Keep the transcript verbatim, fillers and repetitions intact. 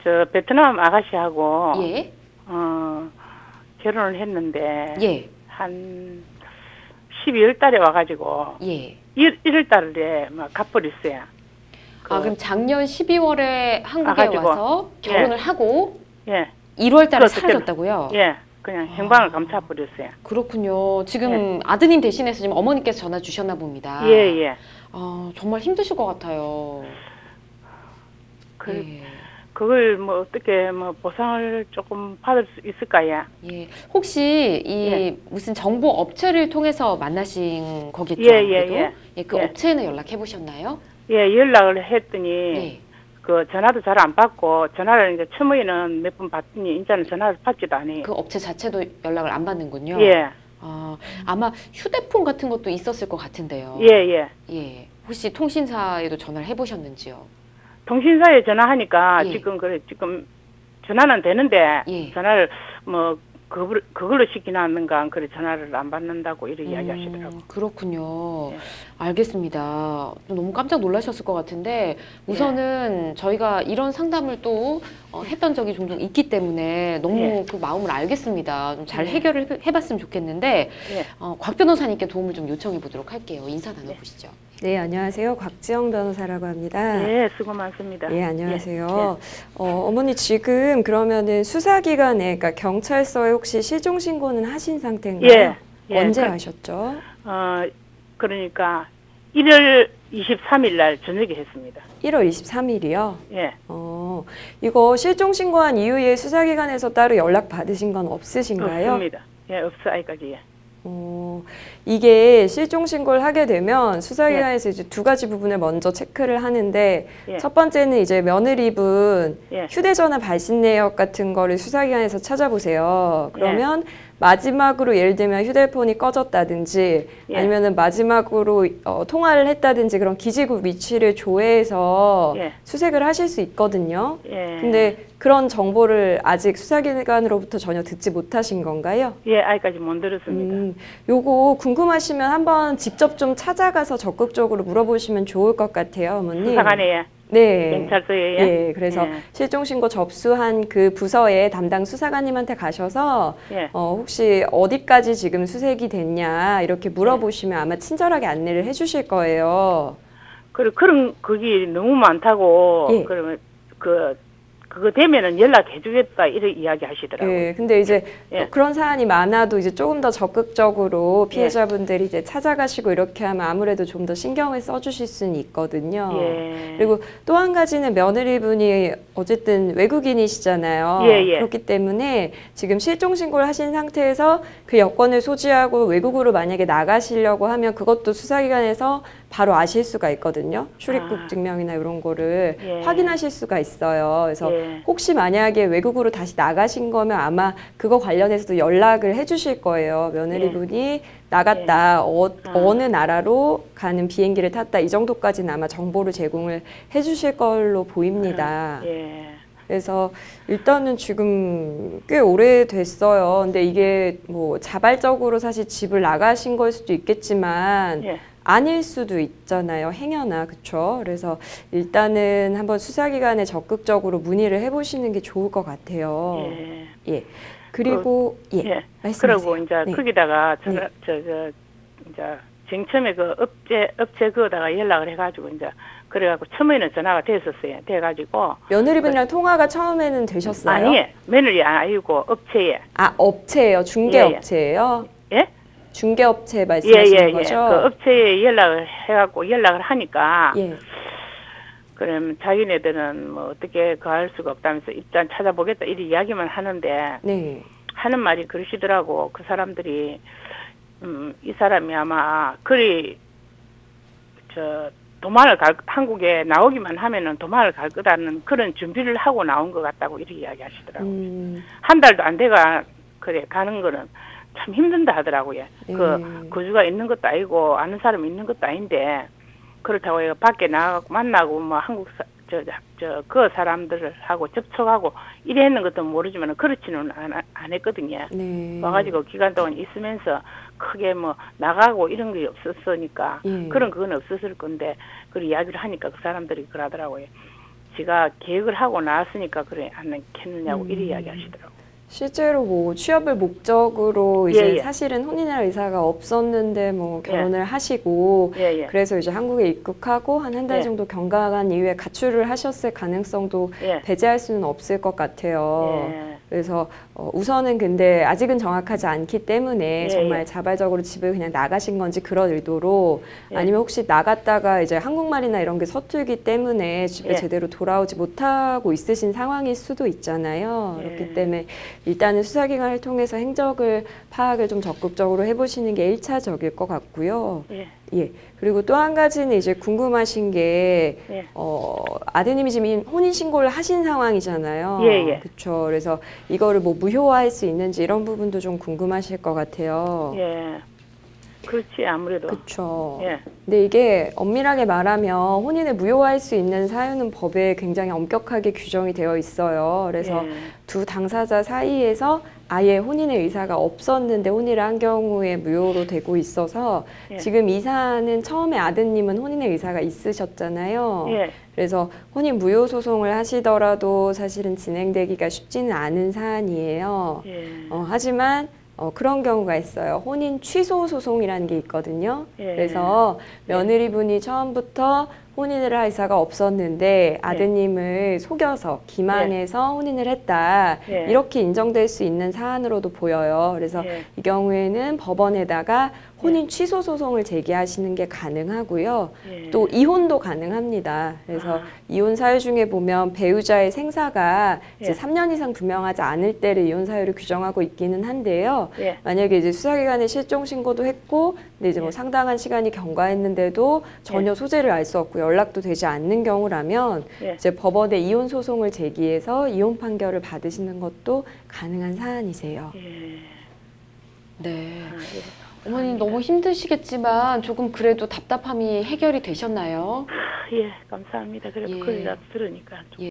저 베트남 아가씨하고 예. 어, 결혼을 했는데 예. 한 십이월 달에 와가지고 예. 일월 달에 막 갚버렸어요. 그, 아, 그럼 작년 십이월에 한국에 와가지고, 와서 결혼을 예. 하고 예. 일월 달에 그렇죠. 사라졌다고요? 예. 그냥 행방을 감춰버렸어요. 그렇군요. 지금 예. 아드님 대신해서 지금 어머니께서 전화 주셨나 봅니다. 예, 예. 아, 정말 힘드실 것 같아요. 그, 예. 그걸 뭐 어떻게 뭐 보상을 조금 받을 수 있을까요? 예. 혹시 이 예. 무슨 정보 업체를 통해서 만나신 거겠죠? 예, 예, 아무래도? 예. 예, 그 예. 업체에는 연락해 보셨나요? 예, 연락을 했더니 예. 그 전화도 잘 안 받고 전화를 이제 처음에는 몇 번 받더니 이제는 전화를 받지도 않아요. 그 업체 자체도 연락을 안 받는군요. 예, 아, 아마 휴대폰 같은 것도 있었을 것 같은데요. 예, 예. 예. 혹시 통신사에도 전화를 해 보셨는지요? 통신사에 전화하니까 예. 지금 그래 지금 전화는 되는데 예. 전화를 뭐 그걸, 그걸로 시키나 하는가 그래 전화를 안 받는다고 이렇게 음, 이야기하시더라고. 그렇군요. 예. 알겠습니다. 너무 깜짝 놀라셨을 것 같은데 우선은 저희가 이런 상담을 또 어, 했던 적이 종종 있기 때문에 너무 예. 그 마음을 알겠습니다. 좀 잘 예. 해결을 해- 해봤으면 좋겠는데 예. 어, 곽 변호사님께 도움을 좀 요청해 보도록 할게요. 인사 나눠보시죠. 네, 안녕하세요. 곽지영 변호사라고 합니다. 예, 수고 많습니다. 예, 안녕하세요. 예. 어, 어머니 지금 그러면은 수사기관에, 그러니까 경찰서에 혹시 실종신고는 하신 상태인가요? 예. 예. 언제 그, 하셨죠? 어, 그러니까 일월 이십삼일 날 저녁에 했습니다. 일월 이십삼일이요? 예. 어, 이거 실종신고한 이후에 수사기관에서 따로 연락 받으신 건 없으신가요? 없습니다. 예, 없어, 아직까지. 예. 어, 이게 실종신고를 하게 되면 수사기관에서 예. 이제 두 가지 부분을 먼저 체크를 하는데 예. 첫 번째는 이제 며느리분 예. 휴대전화 발신 내역 같은 거를 수사기관에서 찾아보세요. 그러면 예. 마지막으로 예를 들면 휴대폰이 꺼졌다든지 예. 아니면은 마지막으로 어, 통화를 했다든지 그런 기지국 위치를 조회해서 예. 수색을 하실 수 있거든요. 예. 근데 그런 정보를 아직 수사기관으로부터 전혀 듣지 못하신 건가요? 예, 아직까지 못 들었습니다. 음, 요거 궁금하시면 한번 직접 좀 찾아가서 적극적으로 물어보시면 좋을 것 같아요, 어머니. 수사관에 네. 경찰서에 예, 그래서 예. 실종신고 접수한 그 부서의 담당 수사관님한테 가셔서 예. 어, 혹시 어디까지 지금 수색이 됐냐 이렇게 물어보시면 아마 친절하게 안내를 해주실 거예요. 그래 그런 그게 너무 많다고 예. 그러면 그 그거 되면은 연락해주겠다 이렇게 이야기하시더라고요. 예, 근데 이제 예. 그런 사안이 많아도 이제 조금 더 적극적으로 피해자분들이 이제 찾아가시고 이렇게 하면 아무래도 좀 더 신경을 써주실 수는 있거든요. 예. 그리고 또 한 가지는 며느리분이 어쨌든 외국인이시잖아요. 예, 예. 그렇기 때문에 지금 실종신고를 하신 상태에서 그 여권을 소지하고 외국으로 만약에 나가시려고 하면 그것도 수사기관에서 바로 아실 수가 있거든요. 출입국 아. 증명이나 이런 거를 예. 확인하실 수가 있어요. 그래서 예. 혹시 만약에 외국으로 다시 나가신 거면 아마 그거 관련해서도 연락을 해주실 거예요. 며느리분이 나갔다, 어, 아. 어느 나라로 가는 비행기를 탔다, 이 정도까지는 아마 정보를 제공을 해주실 걸로 보입니다. 예. 그래서 일단은 지금 꽤 오래됐어요. 근데 이게 뭐 자발적으로 사실 집을 나가신 걸 수도 있겠지만 예. 아닐 수도 있잖아요. 행여나, 그쵸? 그래서 일단은 한번 수사기관에 적극적으로 문의를 해보시는 게 좋을 것 같아요. 예. 예. 그리고 예, 예. 말씀하세요. 그리고 이제 네. 거기다가 저, 네. 저, 저, 이제 쟁점에 그 업체 업체 그거다가 연락을 해가지고 이제 그래갖고 처음에는 전화가 됐었어요. 돼가지고 며느리분이랑 통화가 처음에는 되셨어요? 아니 며느리 아니고 업체에 아, 업체예요. 중개업체예요? 예? 중개업체 말씀하시는 예예예. 거죠? 그 업체에 연락을 해갖고 연락을 하니까 예. 그럼 자기네들은 뭐 어떻게 그 할 수가 없다면서 일단 찾아보겠다 이런 이야기만 하는데 네. 하는 말이 그러시더라고. 그 사람들이 음, 이 사람이 아마 그리 저 도망을 갈 한국에 나오기만 하면은 도망을 갈 거다는 그런 준비를 하고 나온 것 같다고 이렇게 이야기하시더라고. 음, 한 달도 안 돼가 그래 가는 거는 참 힘든다 하더라고요. 네. 그 거주가 있는 것도 아니고 아는 사람이 있는 것도 아닌데 그렇다고 해서 밖에 나가고 만나고 뭐 한국 저 저 그 사람들하고 접촉하고 이래 했는 것도 모르지만 그렇지는 안, 안 했거든요. 네. 와가지고 기간 동안 있으면서 크게 뭐 나가고 이런 게 없었으니까 예. 그런 그건 없었을 건데 그 이야기를 하니까 그 사람들이 그러더라고요. 지가 계획을 하고 나왔으니까 그래 안 했느냐고 음. 이리 이야기하시더라고. 실제로 뭐 취업을 목적으로 이제 예, 예. 사실은 혼인할 의사가 없었는데 뭐 결혼을 하시고 예, 예. 그래서 이제 한국에 입국하고 한 한 달 예. 정도 경과간 이후에 가출을 하셨을 가능성도 예. 배제할 수는 없을 것 같아요. 예. 그래서 어, 우선은 근데 아직은 정확하지 않기 때문에 예, 정말 예. 자발적으로 집을 그냥 나가신 건지 그런 의도로 예. 아니면 혹시 나갔다가 이제 한국말이나 이런 게 서툴기 때문에 집에 예. 제대로 돌아오지 못하고 있으신 상황일 수도 있잖아요. 예. 그렇기 때문에 일단은 수사기관을 통해서 행적을 파악을 좀 적극적으로 해보시는 게 일차적일 것 같고요. 예. 예. 그리고 또 한 가지는 이제 궁금하신 게, 예. 어, 아드님이 지금 혼인신고를 하신 상황이잖아요. 예, 예. 그쵸. 그래서 이거를 뭐 무효화할 수 있는지 이런 부분도 좀 궁금하실 것 같아요. 예. 그렇지 아무래도. 그쵸. 예. 근데 이게 엄밀하게 말하면 혼인을 무효화할 수 있는 사유는 법에 굉장히 엄격하게 규정이 되어 있어요. 그래서 예. 두 당사자 사이에서 아예 혼인의 의사가 없었는데 혼인을 한 경우에 무효로 되고 있어서 예. 지금 이 사안은 처음에 아드님은 혼인의 의사가 있으셨잖아요. 예. 그래서 혼인 무효 소송을 하시더라도 사실은 진행되기가 쉽지는 않은 사안이에요. 예. 어, 하지만 어, 그런 경우가 있어요. 혼인 취소 소송이라는 게 있거든요. 예. 그래서 며느리분이 처음부터 혼인을 할 의사가 없었는데 아드님을 속여서 기만해서 혼인을 했다. 예. 이렇게 인정될 수 있는 사안으로도 보여요. 그래서 예. 이 경우에는 법원에다가 혼인 취소 소송을 제기하시는 게 가능하고요. 예. 또 이혼도 가능합니다. 그래서 아. 이혼 사유 중에 보면 배우자의 생사가 이제 예. 삼 년 이상 분명하지 않을 때를 이혼 사유로 규정하고 있기는 한데요. 예. 만약에 이제 수사기관에 실종 신고도 했고, 근데 이제 뭐 예. 상당한 시간이 경과했는데도 전혀 예. 소재를 알 수 없고 연락도 되지 않는 경우라면 예. 이제 법원에 이혼 소송을 제기해서 이혼 판결을 받으시는 것도 가능한 사안이세요. 예. 네. 아, 예. 어머님 너무 힘드시겠지만 조금 그래도 답답함이 해결이 되셨나요? 예, 감사합니다. 그래, 예. 그걸 들으니까 좀 예.